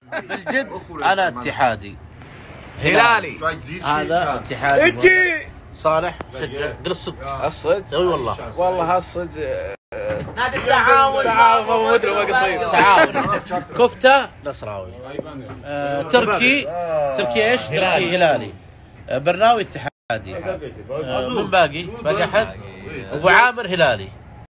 بالجد انا اتحادي هلالي. هذا اتحادي. انت صالح شجع قل الصدق. الصدق؟ اي والله. والله الصدق. نادي التعاون. تعاون مدري ما قصير. تعاون. كفتة نصراوي. تركي ايش؟ تركي هلالي. برناوي اتحادي. من باقي؟ باقي احد؟ ابو عامر هلالي.